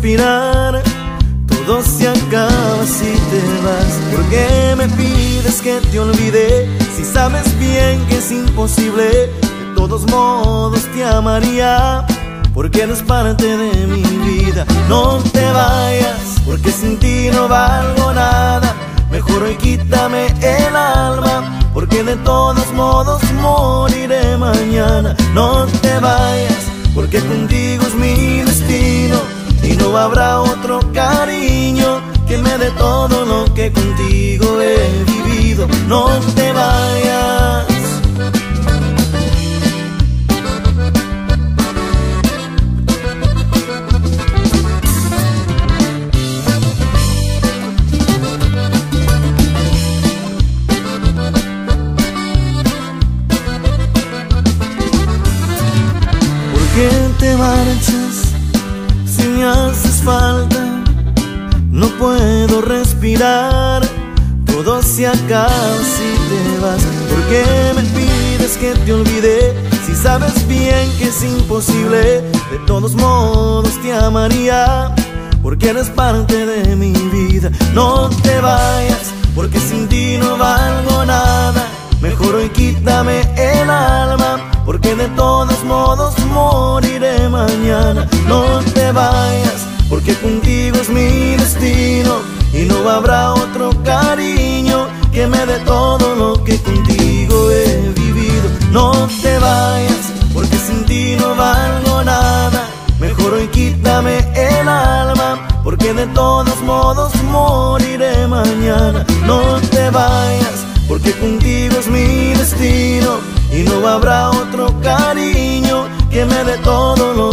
respirar, todo se acaba si te vas. ¿Por qué me pides que te olvide si sabes bien que es imposible? De todos modos te amaría, porque eres parte de mi vida. No te vayas, porque sin ti no valgo nada. Mejor hoy quítame el alma, porque de todos modos moriré mañana. No te vayas, porque contigo es mi destino, y no habrá otro cariño que me dé todo lo que contigo he vivido. No te vayas. ¿Por qué te marchas si me haces falta? No puedo respirar, todo se acaba si te vas. ¿Por qué me pides que te olvide si sabes bien que es imposible? De todos modos te amaría, porque eres parte de mi vida. No te vayas, porque sin ti no valgo nada. Mejor hoy quítame el alma, porque de todos modos moriré mañana. No te vayas, porque contigo es mi destino, y no habrá otro cariño que me dé todo lo que contigo he vivido. No te vayas, porque sin ti no valgo nada. Mejor hoy quítame el alma, porque de todos modos moriré mañana. No te vayas, porque contigo es mi destino, y no habrá otro cariño que me dé todo lo